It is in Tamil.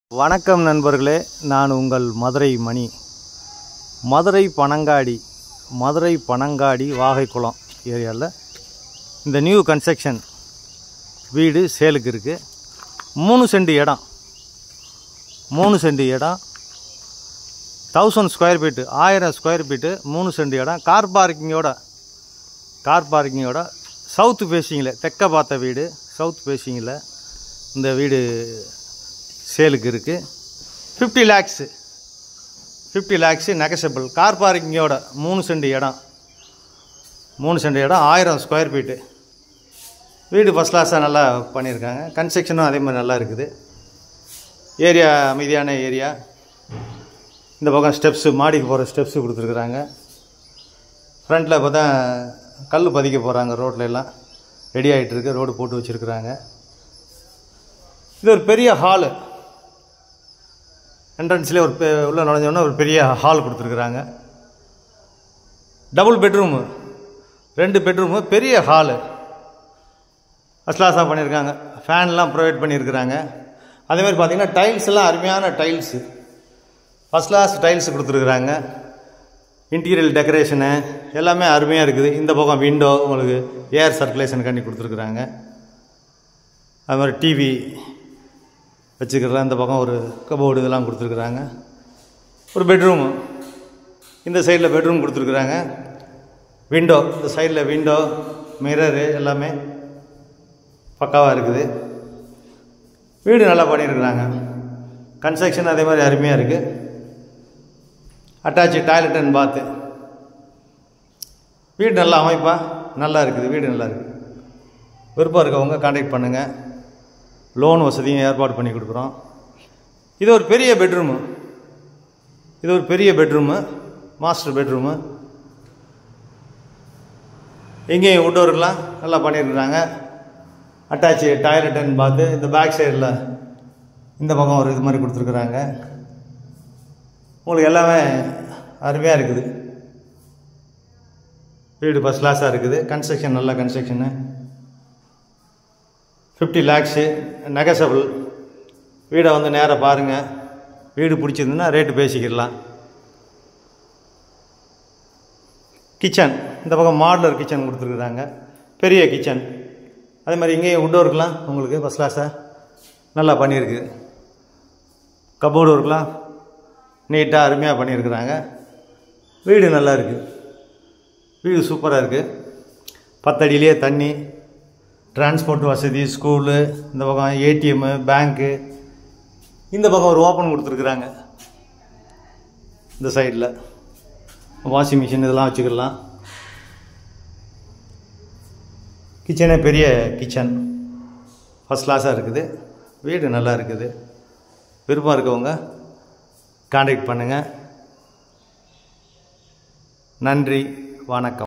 வணக்கம் நண்பர்களே, நான் உங்கள் மதுரை மணி. மதுரை பனங்காடி வாகைக்குளம் ஏரியாவில் இந்த நியூ கன்ஸ்ட்ரக்ஷன் வீடு சேலுக்கு இருக்குது. 3 சென்ட் இடம் 1000 square feet 1000 square feet 3 cent இடம். கார் பார்க்கிங்கோட சவுத் ஃபேஸிங்கில் தெற்க பார்த்த வீடு. சவுத் ஃபேஸிங்கில் இந்த வீடு சேலுக்கு இருக்குது. 50 லேக்ஸு நெகசபிள். கார் பார்க்கிங்கோட 3 சென்ட் இடம் 1000 ஸ்கொயர் ஃபீட்டு வீடு. ஃபஸ்ட் கிளாஸாக நல்லா பண்ணியிருக்காங்க. கன்ஸ்ட்ரக்ஷனும் அதே மாதிரி நல்லா இருக்குது. ஏரியா அமைதியான ஏரியா. இந்த பக்கம் ஸ்டெப்ஸு, மாடிக்கு போகிற ஸ்டெப்ஸு கொடுத்துருக்குறாங்க. ஃப்ரண்ட்டில் பார்த்தா கல் பதிக்க போகிறாங்க. ரோட்டில் எல்லாம் ரெடி ஆகிட்டுருக்கு. ரோடு போட்டு வச்சுருக்குறாங்க. இது ஒரு பெரிய ஹாலு. என்ட்ரன்ஸ்லேயே உள்ள நுழைஞ்சோன்னா ஒரு பெரிய ஹால் கொடுத்துருக்குறாங்க. டபுள் பெட்ரூமு, 2 பெட்ரூமு, பெரிய ஹாலு. ஃபஸ்ட் கிளாஸாக பண்ணியிருக்காங்க. ஃபேன்லாம் ப்ரொவைட் பண்ணியிருக்கிறாங்க. அதேமாதிரி பார்த்திங்கன்னா டைல்ஸ் எல்லாம் அருமையான டைல்ஸு, ஃபஸ்ட் கிளாஸ் டைல்ஸ் கொடுத்துருக்குறாங்க. இன்டீரியல் டெக்கரேஷனு எல்லாமே அருமையாக இருக்குது. இந்த பக்கம் விண்டோ உங்களுக்கு ஏர் சர்க்குலேஷன் பண்ணி கொடுத்துருக்குறாங்க. அது மாதிரி டிவி வச்சுக்கிறலாம். இந்த பக்கம் ஒரு கபோர்டு இதெல்லாம் கொடுத்துருக்குறாங்க. ஒரு பெட்ரூமு, இந்த சைடில் பெட்ரூம் கொடுத்துருக்குறாங்க. விண்டோ, இந்த சைடில் விண்டோ, மிரரு எல்லாமே பக்காவாக இருக்குது. வீடு நல்லா பண்ணியிருக்கிறாங்க. கன்ஸ்ட்ரக்ஷன் அதே மாதிரி அருமையாக இருக்குது. அட்டாச்சு டாய்லெட் அண்ட் பாத்து. வீடு நல்லா அமைப்பாக நல்லா இருக்குது. வீடு நல்லா இருக்குது. விருப்பம் இருக்கவங்க கான்டாக்ட் பண்ணுங்கள். லோன் வசதியும் ஏற்பாடு பண்ணி கொடுக்குறோம். இது ஒரு பெரிய பெட்ரூமு, மாஸ்டர் பெட்ரூமு. இங்கேயும் உட்டோருக்கெலாம் நல்லா பண்ணியிருக்கிறாங்க. அட்டாச்சு டாய்லெட் அண்ட் பாத்து. இந்த பேக் சைடில் இந்த பக்கம் ஒரு இது மாதிரி கொடுத்துருக்குறாங்க. உங்களுக்கு எல்லாமே அருமையாக இருக்குது. வீடு ஃபஸ்ட் கிளாஸாக இருக்குது. கன்ஸ்ட்ரக்ஷன் நல்ல கன்ஸ்ட்ரக்ஷனு. 50 லேக்ஸு நெகசபிள். வீடை வந்து நேராக பாருங்கள். வீடு பிடிச்சிருந்துன்னா ரேட்டு பேசிக்கிடலாம். கிச்சன், இந்த பக்கம் மாடுலர் கிச்சன் கொடுத்துருக்குறாங்க. பெரிய கிச்சன். அதே மாதிரி இங்கேயும் உட் ஒர்க்லாம் உங்களுக்கு ஃபஸ்ட் கிளாஸாக நல்லா பண்ணியிருக்கு. கபோர்டு ஒர்க்லாம் நீட்டாக அருமையாக பண்ணியிருக்கிறாங்க. வீடு நல்லா இருக்குது. வீடு சூப்பராக இருக்குது. 10 அடியிலே தண்ணி, டிரான்ஸ்போர்ட் வசதி, ஸ்கூலு, இந்த பக்கம் ஏடிஎம்மு, பேங்க்கு. இந்த பக்கம் ஒரு ஓப்பன் கொடுத்துருக்குறாங்க. இந்த சைடில் வாஷிங் மிஷின் இதெல்லாம் வச்சுக்கலாம். கிச்சனே பெரிய கிச்சன், ஃபஸ்ட் கிளாஸாக இருக்குது. வீடு நல்லா இருக்குது. விருப்பம் இருக்கவங்க கான்டாக்ட் பண்ணுங்கள். நன்றி, வணக்கம்.